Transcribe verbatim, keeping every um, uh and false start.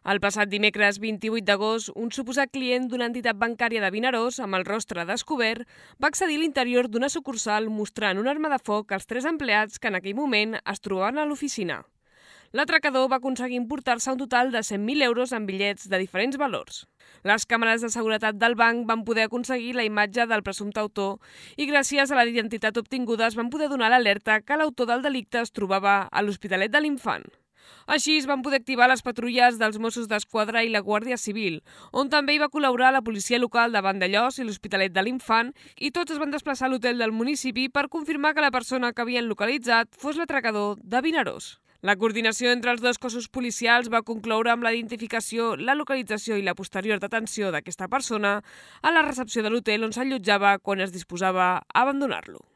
El passat dimecres vint-i-vuit d'agost, un suposat client d'una entitat bancària de Vinaròs, amb el rostre descobert, va accedir a l'interior d'una sucursal mostrant una arma de foc als tres empleats que en aquell moment es trobaven a l'oficina. L'atracador va aconseguir emportar-se un total de cent mil euros en bitllets de diferents valors. Les càmeres de seguretat del banc van poder aconseguir la imatge del presumpte autor i gràcies a la identitat obtinguda es van poder donar l'alerta que l'autor del delicte es trobava a l'Hospitalet de l'Infant. Així es van poder activar les patrulles dels Mossos d'Esquadra i la Guàrdia Civil, on també hi va col·laborar la policia local de Vandellòs i l'Hospitalet de l'Infant, i tots es van desplaçar a l'hotel del municipi per confirmar que la persona que havien localitzat fos l'atracador de Vinaròs. La coordinació entre els dos cossos policials va concloure amb la identificació, la localització i la posterior detenció d'aquesta persona a la recepció de l'hotel on s'allotjava quan es disposava a abandonar-lo.